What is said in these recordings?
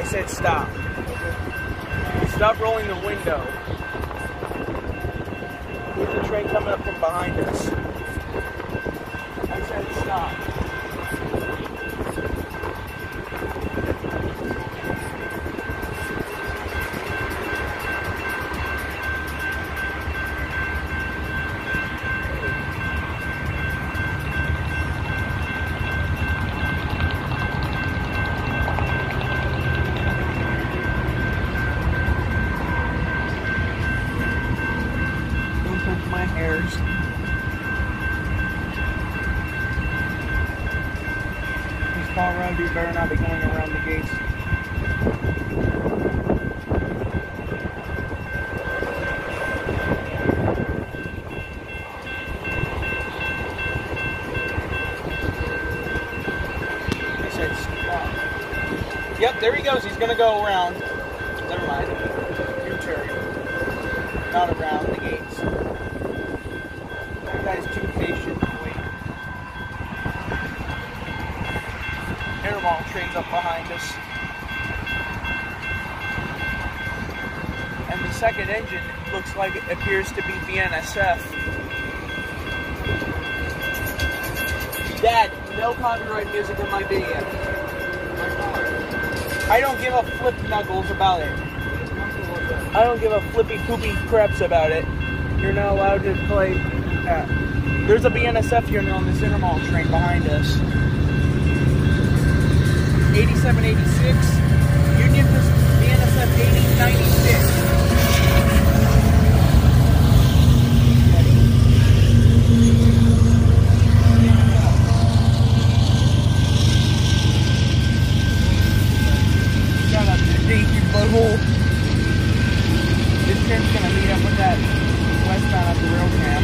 said stop. Stop rolling the window. There's a train coming up from behind us. I said stop. My hairs. These Colorado dudes better not be going around the gates. They said stop. Yep, there he goes. He's gonna go around. Never mind. U-turn. Not around the gates. That guy's too patient to wait. Intermodal train's up behind us. And the second engine looks like it appears to be BNSF. Dad, no copyright music in my video. I don't give a flip knuckles about it. I don't give a flippy poopy craps about it. You're not allowed to play. There's a BNSF unit on this intermodal train behind us. 8786. Union BNSF 8096. Shut up, you dinky butthole. This train's gonna meet up with that westbound at the rail camp.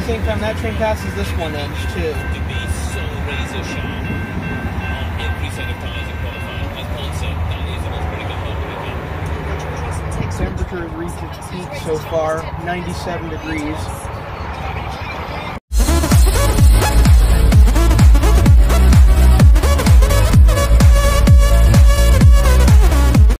same time that train passes this 1 inch too. To be so razor sharp on every set of tires in qualifying. As Paul said, that is the most critical part of the game. Temperature has reached its peak so far, 97 degrees.